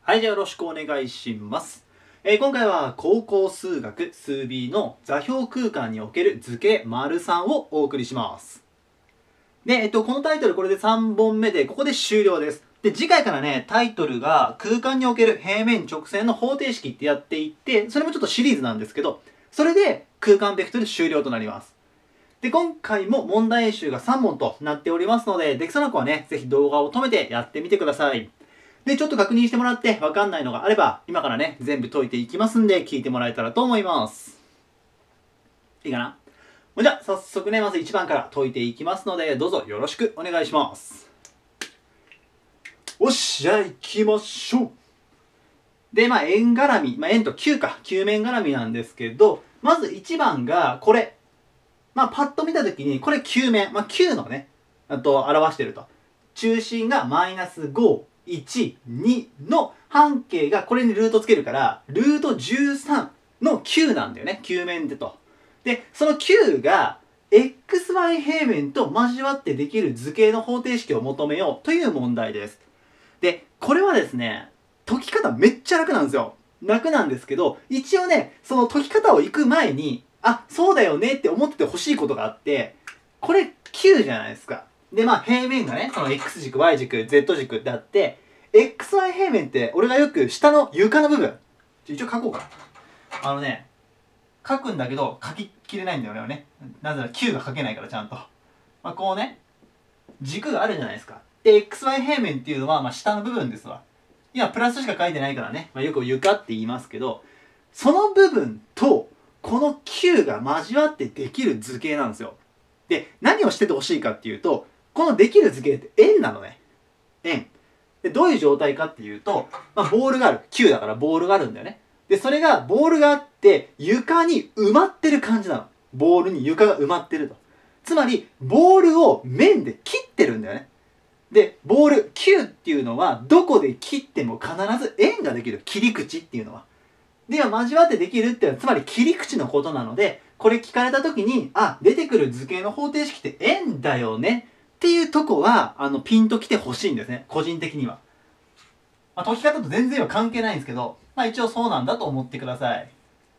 はい、じゃあよろしくお願いします。今回は高校数学数 B の座標空間における図形 ③ をお送りします。で、このタイトルこれで3本目で、ここで終了です。で、次回からね、タイトルが空間における平面直線の方程式ってやっていって、それもちょっとシリーズなんですけど、それで空間ベクトル終了となります。で、今回も問題演習が3問となっておりますので、できそうな子はね、ぜひ動画を止めてやってみてください。で、ちょっと確認してもらって分かんないのがあれば、今からね、全部解いていきますんで、聞いてもらえたらと思います。いいかな？じゃあ、早速ね、まず1番から解いていきますので、どうぞよろしくお願いします。よし、じゃあ行きましょう。で、円絡み、円と球か、球面絡みなんですけど、まず1番がこれ。パッと見たときに、これ球面、球のね、表してると。中心がマイナス5、1、2の半径がこれにルートつけるから、ルート13の9なんだよね。球面でと。で、その9が xy 平面と交わってできる図形の方程式を求めようという問題です。で、これはですね、解き方めっちゃ楽なんですよ。楽なんですけど、一応ね、その解き方を行く前に、あ、そうだよねって思っててほしいことがあって、これ9じゃないですか。で、平面がね、その x 軸、y 軸、z 軸ってあって、xy 平面って俺がよく下の床の部分、一応書こうか。書くんだけど書ききれないんだよね。なぜなら9が書けないからちゃんと。こうね、軸があるじゃないですか。で、xy 平面っていうのは下の部分ですわ。今プラスしか書いてないからね、よく床って言いますけど、その部分とこの9が交わってできる図形なんですよ。で、何をしててほしいかっていうと、このできる図形って円なのね。円。で、どういう状態かっていうと、ボールがある。9だからボールがあるんだよね。で、それが、ボールがあって、床に埋まってる感じなの。ボールに床が埋まってると。つまり、ボールを面で切ってるんだよね。で、ボール、9っていうのは、どこで切っても必ず円ができる。切り口っていうのは。では、交わってできるっていうのは、つまり切り口のことなので、これ聞かれた時に、あ、出てくる図形の方程式って円だよねっていうとこは、ピンときてほしいんですね。個人的には。解き方と全然は関係ないんですけど、一応そうなんだと思ってください。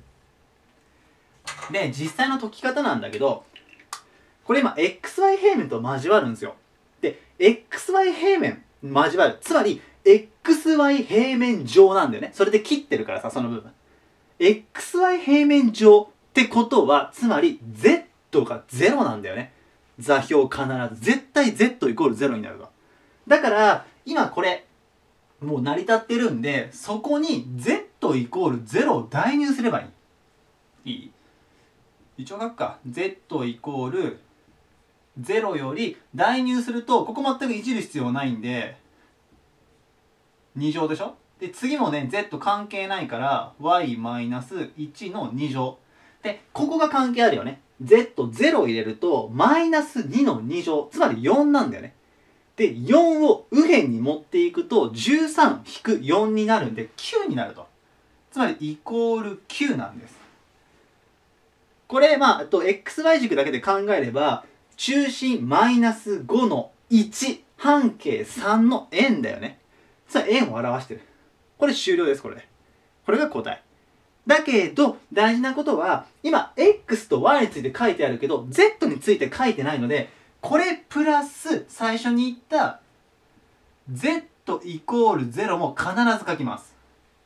で、実際の解き方なんだけど、これ今、xy 平面と交わるんですよ。で、xy 平面交わる。つまり、xy 平面上なんだよね。それで切ってるからさ、その部分。xy 平面上ってことは、つまり z が0なんだよね。座標必ず。絶対 z イコール0になるわ。だから、今これ、もう成り立ってるんで、そこに z イコール0を代入すればいい。いい？一応書くか。z イコール0より代入すると、ここ全くいじる必要ないんで、2乗でしょ？で、次もね、z 関係ないから、y-1 の2乗。で、ここが関係あるよね。z0 を入れると、マイナス2の2乗。つまり4なんだよね。で、4を右辺に持っていくと、13-4になるんで、9になると。つまり、イコール9なんです。これ、xy 軸だけで考えれば、中心マイナス5の1、半径3の円だよね。つまり円を表してる。これ終了です、これで。これが答え。だけど、大事なことは、今、x と y について書いてあるけど、z について書いてないので、これプラス、最初に言った、z イコール0も必ず書きます。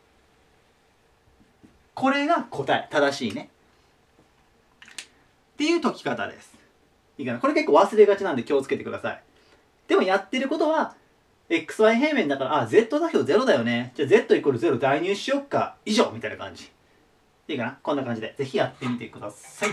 これが答え。正しいね。っていう解き方です。いいかな？これ結構忘れがちなんで気をつけてください。でもやってることは、xy 平面だから、あ、z 座標0だよね。じゃあ z イコール0代入しよっか。以上みたいな感じ。いいかな？こんな感じで、ぜひやってみてください。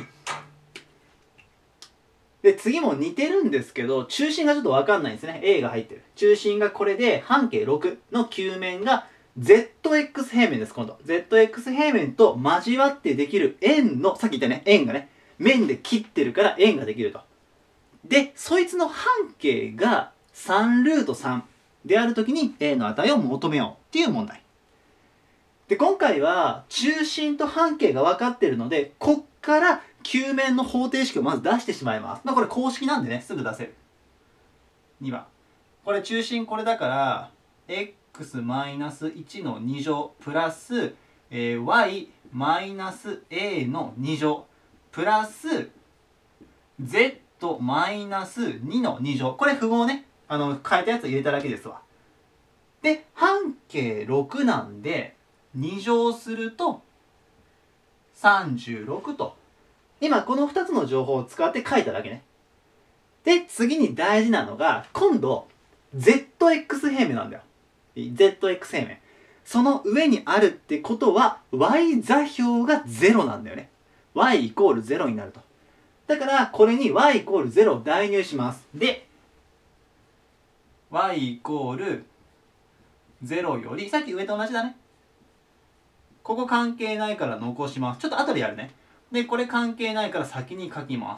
で、次も似てるんですけど、中心がちょっとわかんないんですね。A が入ってる。中心がこれで、半径6の球面が ZX 平面です、今度。ZX 平面と交わってできる円の、さっき言ったね、円がね、面で切ってるから円ができると。で、そいつの半径が3ルート3であるときに A の値を求めようっていう問題。で、今回は中心と半径が分かってるので、こっから球面の方程式をまず出してしまいます。これ公式なんでね、すぐ出せる。2番。これ中心これだから、 x マイナス1の2乗プラス、y マイナス a の2乗プラス z マイナス2の2乗。これ符号ね、変えたやつ入れただけですわ。で、半径6なんで、2乗すると36と。今、この2つの情報を使って書いただけね。で、次に大事なのが、今度、ZX 平面なんだよ。ZX 平面。その上にあるってことは、y 座標が0なんだよね。y イコール0になると。だから、これに y イコール0を代入します。で、y イコール0より、さっき上と同じだね。ここ関係ないから残します。ちょっと後でやるね。で、これ関係ないから先に書きます。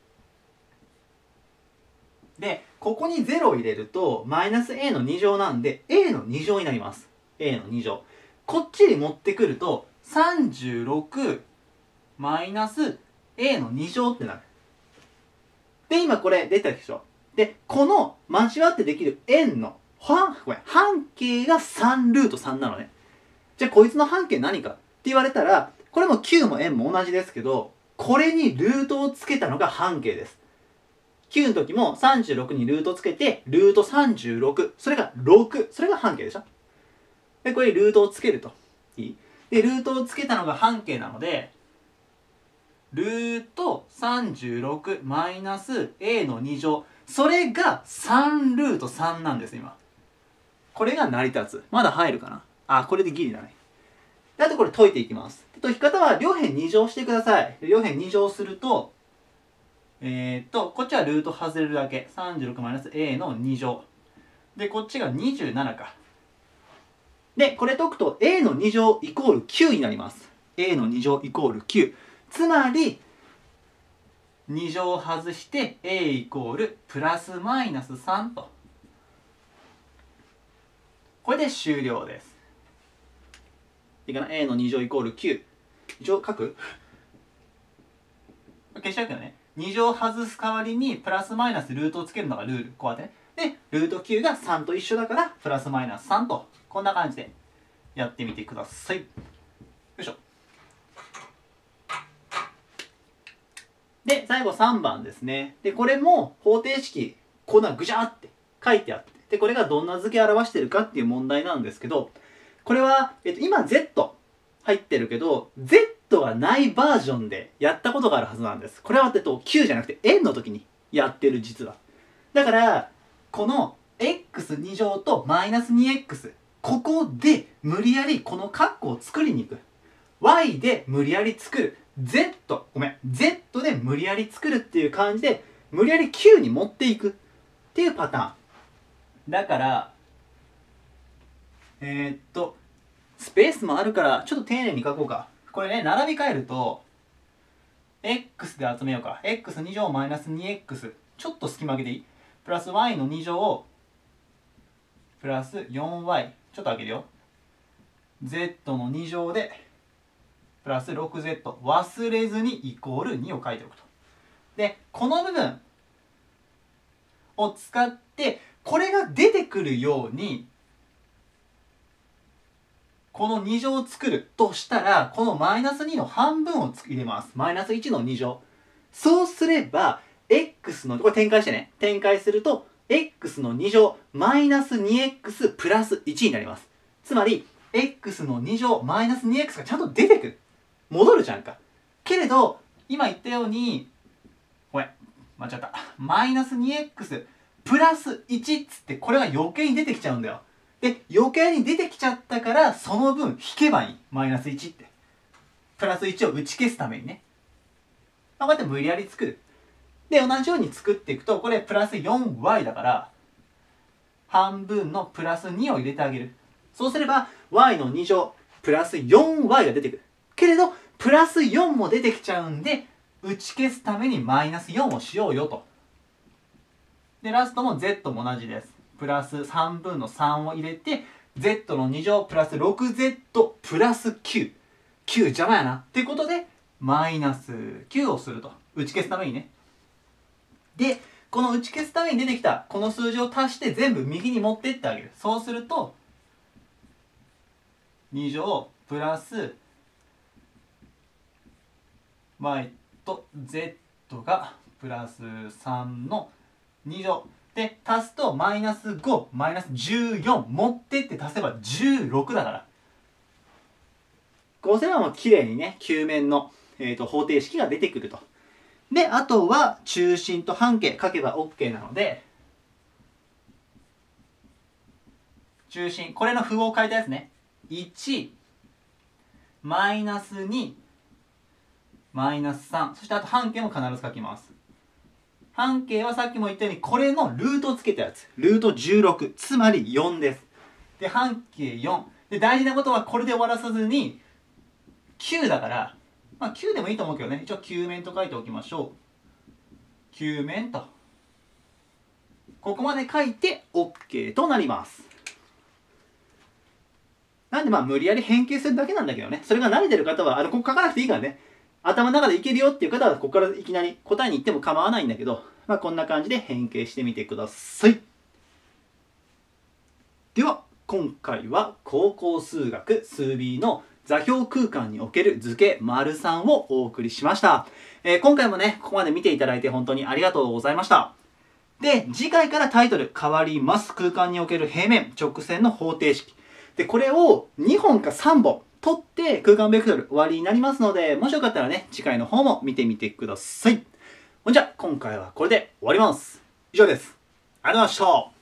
で、ここに0を入れると、マイナス a の2乗なんで、a の2乗になります。a の2乗。こっちに持ってくると、36マイナス a の2乗ってなる。で、今これ出たでしょ。で、この交わってできる円の半径が3ルート3なのね。じゃあこいつの半径何かって言われたら、これも9も円も同じですけど、これにルートをつけたのが半径です。9の時も36にルートつけて、ルート36、それが6、それが半径でしょ。で、これルートをつけると。いい？で、ルートをつけたのが半径なので、ルート36マイナス a の2乗。それが3ルート3なんです、今。これが成り立つ。まだ入るかな？あ、これでギリだね。で、あとこれ解いていきます。解き方は両辺2乗してください。両辺2乗すると、こっちはルート外れるだけ。36マイナス a の2乗。で、こっちが27か。で、これ解くと a の2乗イコール9になります。a の2乗イコール9。つまり、2乗を外して a イコールプラスマイナス3と。これで終了です。いいかな？ a の2乗イコール9。一応書く？消しちゃうけどね。2乗外す代わりにプラスマイナスルートをつけるのがルール。こうやってね。で、ルート9が3と一緒だからプラスマイナス3と。こんな感じでやってみてください。よいしょ。で、最後3番ですね。で、これも方程式、こんなぐじゃーって書いてあって。で、これがどんな図形を表してるかっていう問題なんですけど、これは、今 Z 入ってるけど、Z がないバージョンでやったことがあるはずなんです。これは9じゃなくて円の時にやってる実は。だから、この x2 乗とマイナス 2x、ここで無理やりこの括弧を作りに行く。y で無理やり作る。Z で無理やり作るっていう感じで、無理やり9に持っていくっていうパターン。だから、スペースもあるから、ちょっと丁寧に書こうか。これね、並び替えると、x で集めようか。x2 乗マイナス 2x。ちょっと隙間空けていい？プラス y の2乗、プラス 4y。ちょっと開けるよ。z の2乗で、プラス 6z。忘れずにイコール2を書いておくと。で、この部分を使って、これが出てくるように、この2乗を作るとしたら、このマイナス2の半分を入れます。マイナス1の2乗。そうすれば、x の、これ展開してね。展開すると、x の2乗、マイナス 2x プラス1になります。つまり、x の2乗、マイナス 2x がちゃんと出てくる。戻るじゃんか。けれど、今言ったように、ごめん、間違った。マイナス 2x プラス1っつって、これが余計に出てきちゃうんだよ。で、余計に出てきちゃったから、その分引けばいい。マイナス1って。プラス1を打ち消すためにね。こうやって無理やり作る。で、同じように作っていくと、これプラス 4y だから、半分のプラス2を入れてあげる。そうすれば、y の2乗、プラス 4y が出てくる。けれど、プラス4も出てきちゃうんで、打ち消すためにマイナス4をしようよと。で、ラストも z も同じです。プラス3分の3を入れて、z の2乗プラス 6z プラス9。9邪魔やな。っていうことで、マイナス9をすると。打ち消すためにね。で、この打ち消すために出てきたこの数字を足して全部右に持ってってあげる。そうすると、 2乗プラス y と z がプラス3の2乗で足すとマイナス5マイナス14持ってって足せば16だから、こうすればもう綺麗にね球面の、方程式が出てくると。であとは中心と半径書けば OK なので、中心これの符を変えたやつね、1マイナス2マイナス3、そしてあと半径も必ず書きます。半径はさっきも言ったようにこれのルートをつけたやつ、ルート16、つまり4です。で半径4で、大事なことはこれで終わらさずに9だから、まあ9でもいいと思うけどね、一応球面と書いておきましょう。球面とここまで書いて OK となります。なんでまあ無理やり変形するだけなんだけどね、それが慣れてる方はここ書かなくていいからね、頭の中でいけるよっていう方はここからいきなり答えに行っても構わないんだけど、まあこんな感じで変形してみてください。では今回は高校数学数 B の座標空間における図形 ③ をお送りしました。今回もねここまで見ていただいて本当にありがとうございました。で次回からタイトル変わります。空間における平面直線の方程式で、これを2本か3本取って空間ベクトル終わりになりますので、もしよかったらね次回の方も見てみてください。ほんじゃ今回はこれで終わります。以上です。ありがとうございました。